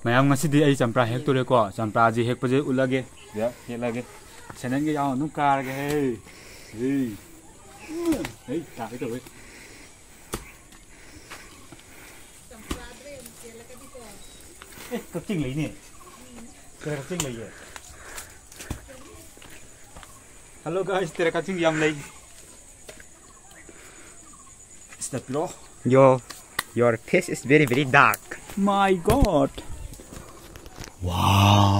mayam ngasidi ai champra hek tore ko champra ji hek paje ulage ya helage senan ge yaw nu kar ge hey hey ta cái rồi cái chinh lấy nè cái chinh lấy vậy hello guys तेरा का chinh yam lấy step bro Your face is very dark. My God! Wow!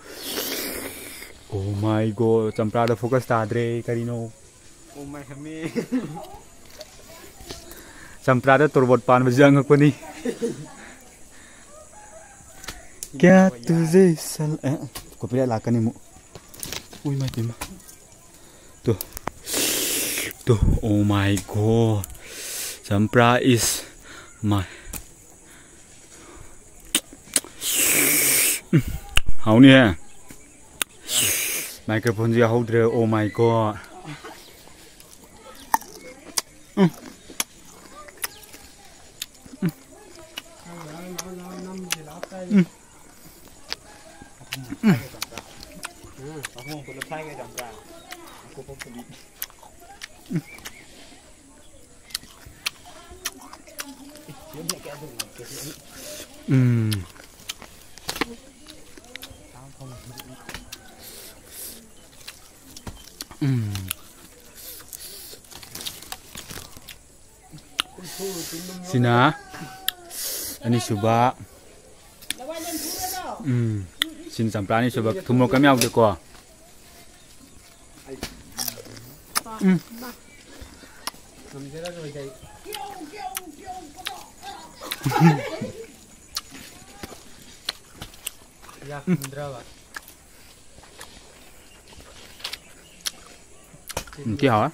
Oh my God! Champra da focus ta dre karino. Oh my hame. Champra da torbot pan bajang akoni. Kya tujhe sal copyright la kani mu. Ui my tim. To oh my God! Champra is my how near microphone you hold there. Oh my God. Sina ani suba sin champra ni suba thumo kam yaw de ko Ya kundrawa. Ki hả?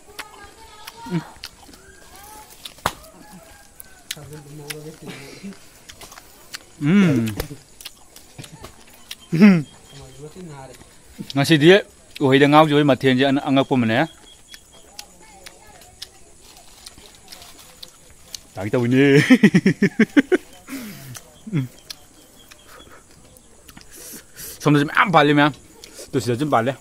Ngasi dia Uheida NGAOJABA mathian je angak po mane. Tagi tahu ni. Somda jam am balik mah. Tu sudah jam balik.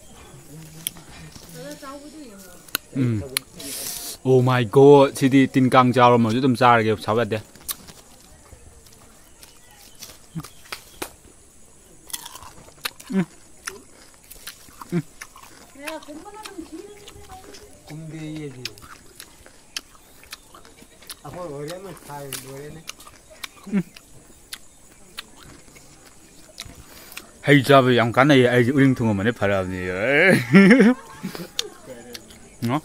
Oh my God, sini tin kangleicha mau tu tem car ke sawat dia. Kumbe ye ji. Apa orang mah khai orang ni. Hay job yang kan ai ai uring thunga mane phara ni. No?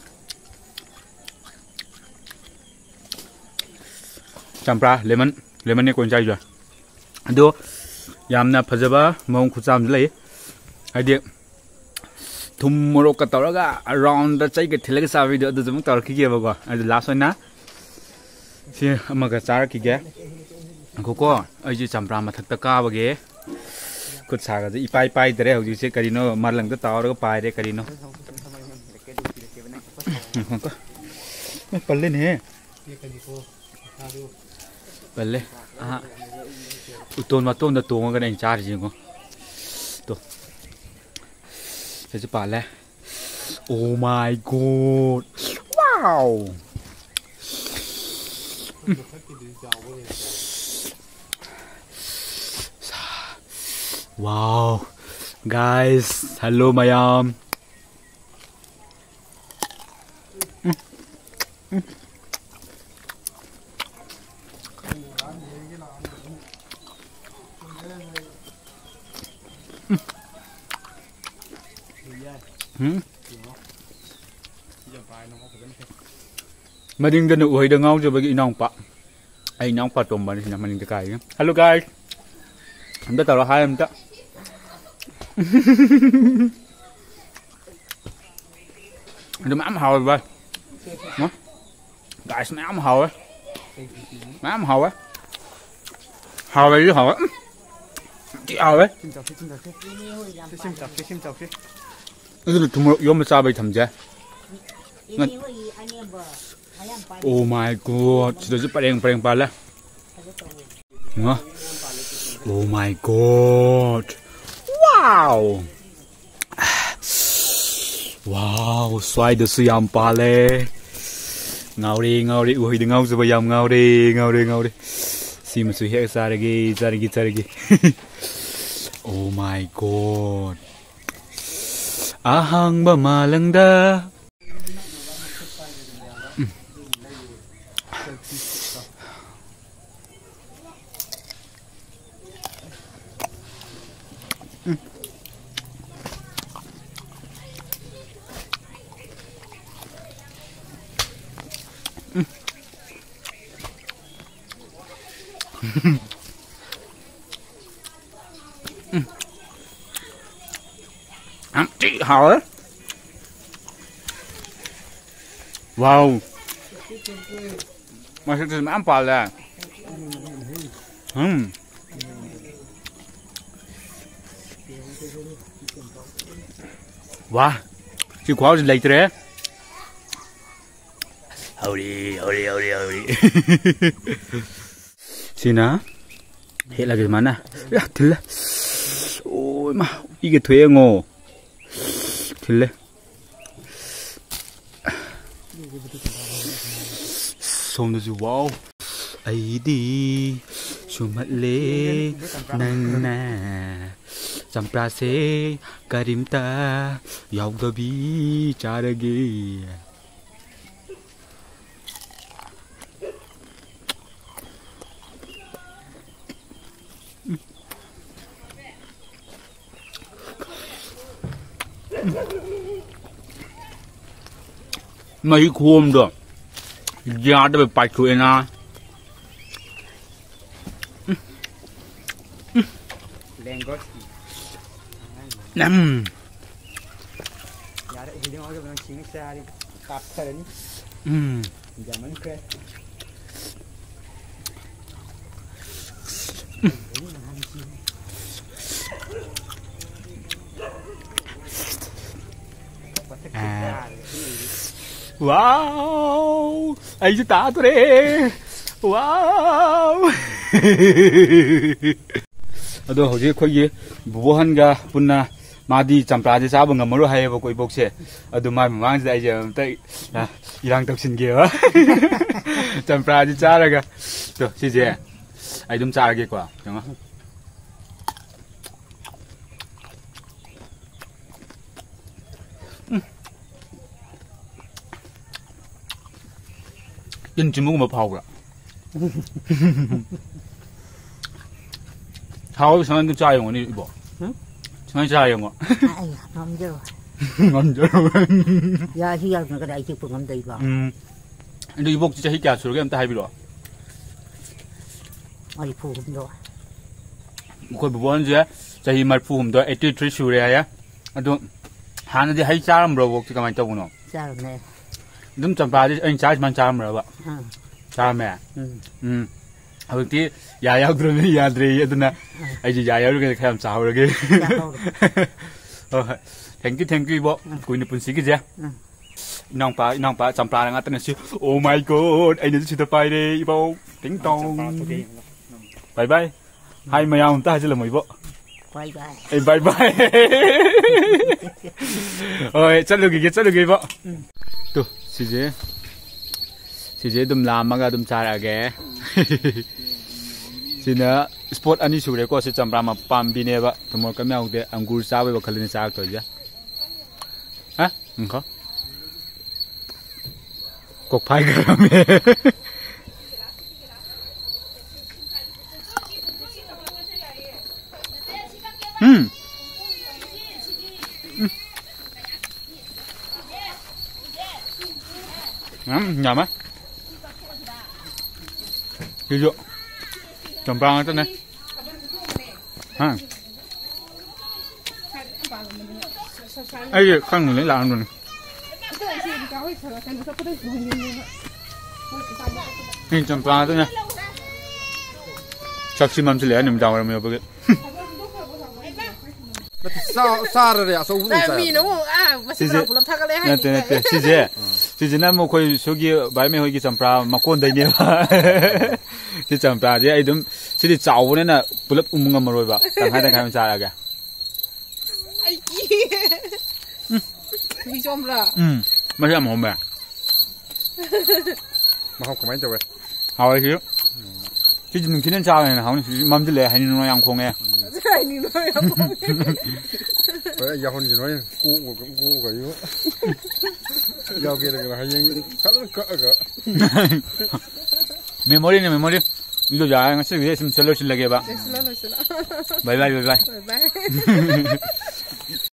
Champra lemon ni kon chai jo. Ado yamna phajaba mong khucham lei. Adi thum morok ka tawraga around the chai ke thilaga sa video adu jum tar ki ge ba adu last one na si amaga char ki ge ko ai ji champra mathak ta ka ba ge khut sa ga ji ipai pai dare hoji se karino marlang ta tawraga pai re karino palle ne palle uton maton da tonga ga nei char ji ko to Saya cepat lah. Oh my God. Wow. Wow. Guys, hello mayam. Mading dan Uheida NGAOJABA bagi inang pak. Ai inang pak tomba ni mading dekai. Hello guys. Anda tahu hai anda. Anda mam hao ba? Hả? Guys mam hao á. Mam hao á. Hao vậy chứ hao á. Chị hao ấy. Sim chọc. Itu tu mau yo macam apa tham je? Oh my God, sudah je paling pala. Ngah. Oh my god. Wow. Wow, xoay được sự yam pa le. Ngau đi, Uheida NGAOJABA yam ngau đi. Si mà sự hết ra đi. Oh my god. Ahang ba malangda. Chị hả? Wow. Masih terus ampal lah. Wah, chị khóa gì lấy thế? Howdy. Sina, hết là cái mana? Ya, thử. Ôi mà, 이게 돼요. 들래? 손도 와우. 아이디 수말레 나나 잠프라세 가림타 야우더비 자르기. Mấy khuôn được giá đã bị bạch rồi na. Năm giá đấy thì nó chính xa đi cặp xa đến giá mình kê Wow, ai chứ ta tôi đấy. Wow. Ado hoje khoi buhan ga punna madi champra je sa bang amaro hai ba koi bok se adu mai mang jai je tai irang tok sin ge wa champra je cha ra ga to si je ai dum cha ge kwa jang Yên chỉ muốn một hộp rồi. Hộp sao anh trai用呢？sao anh trai用啊？ 哎呀，啱咗。 啱咗。 呀，佢有個大隻半咁地方。 你屋只起價數嘅咁大喺邊度啊？ 我哋鋪咁多。 佢部分啫，就係咪鋪咁多83數嚟啊？啊都，行嗰啲喺揸唔到屋，即係咁樣做嘅咯。 揸咩 ？Dum campa di anh charge man charm ra ba. Charm ya. Abti ya ya drum ya dre aduna. Ai ji ya ya ru ke kham chaw ra ge. Thank you bo. Kui ni pun si ke ja. Nong pa campa nga tan si. Oh my god, ai ni si ta pai de bo. Ting tong. Bye bye. Hai mayam ta ji la moi bo. Bye bye. Ai bye bye. Oi, chat lu ge bo. Tu Sije dum lamaga dum charage. Sina sport ani sure ko se champra ma pambi ne ba tumor ka myau de angur sa ba khalini sa to ja. Ha? Ngko. Kok phai ga me. Nhầm á. Ví dụ trồng rau thế này ha ấy khăn lấy làm rồi này trồng rau thế này chắc xí mắm xí lẻ niệm đào rồi mình bây Sa rồi à, sâu Tại vì nó masih berapa lama thắc lẽ hay Sije na mo koi sogi bai me hoigi champra makon dai ne ba thì chẳng ta chứ ai đúng chỉ đi cháu nên là bự lấp ngầm rồi bà thằng hai mình xài kìa ai kia đi chôm ra mà xem hồn bè mà học của mấy rồi hỏi chứ chứ đừng khi đến sao này không mắm chứ lẹ hay nói ăn không nghe cái này nói không vậy giờ hôm gì nói cu cái yếu giờ kia là hay những khá là cỡ mình mới đi 이거 야, 지금 있으면 절로 실례게 봐. 슬로로 슬로 바이바이. 바이바이